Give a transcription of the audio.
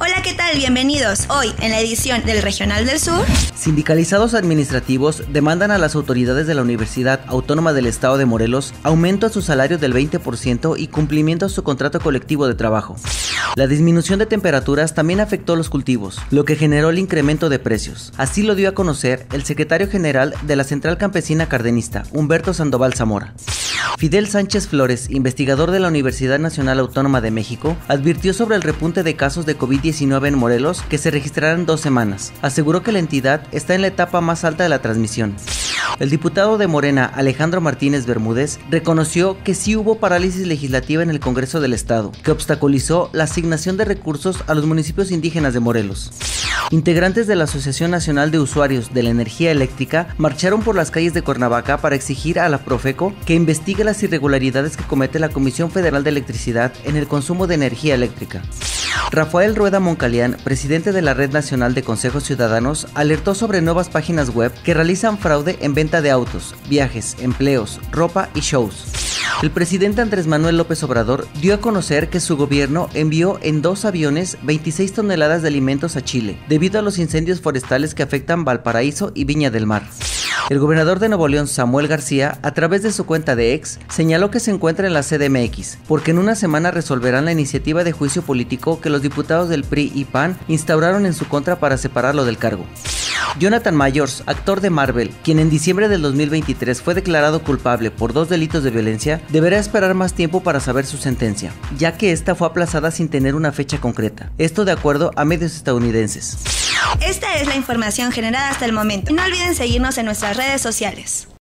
Hola, ¿qué tal? Bienvenidos. Hoy, en la edición del Regional del Sur. Sindicalizados administrativos demandan a las autoridades de la Universidad Autónoma del Estado de Morelos aumento a su salario del 20% y cumplimiento a su contrato colectivo de trabajo. La disminución de temperaturas también afectó los cultivos, lo que generó el incremento de precios. Así lo dio a conocer el secretario general de la Central Campesina Cardenista, Humberto Sandoval Zamora. Fidel Sánchez Flores, investigador de la Universidad Nacional Autónoma de México, advirtió sobre el repunte de casos de COVID-19 en Morelos que se registrarán en 2 semanas. Aseguró que la entidad está en la etapa más alta de la transmisión. El diputado de Morena, Alejandro Martínez Bermúdez, reconoció que sí hubo parálisis legislativa en el Congreso del Estado, que obstaculizó la asignación de recursos a los municipios indígenas de Morelos. Integrantes de la Asociación Nacional de Usuarios de la Energía Eléctrica marcharon por las calles de Cuernavaca para exigir a la Profeco que investigue las irregularidades que comete la Comisión Federal de Electricidad en el consumo de energía eléctrica. Rafael Rueda Moncalián, presidente de la Red Nacional de Consejos Ciudadanos, alertó sobre nuevas páginas web que realizan fraude en venta de autos, viajes, empleos, ropa y shows. El presidente Andrés Manuel López Obrador dio a conocer que su gobierno envió en 2 aviones 26 toneladas de alimentos a Chile, debido a los incendios forestales que afectan Valparaíso y Viña del Mar. El gobernador de Nuevo León, Samuel García, a través de su cuenta de X, señaló que se encuentra en la CDMX, porque en una semana resolverán la iniciativa de juicio político que los diputados del PRI y PAN instauraron en su contra para separarlo del cargo. Jonathan Majors, actor de Marvel, quien en diciembre del 2023 fue declarado culpable por 2 delitos de violencia, deberá esperar más tiempo para saber su sentencia, ya que esta fue aplazada sin tener una fecha concreta. Esto de acuerdo a medios estadounidenses. Esta es la información generada hasta el momento. No olviden seguirnos en nuestras redes sociales.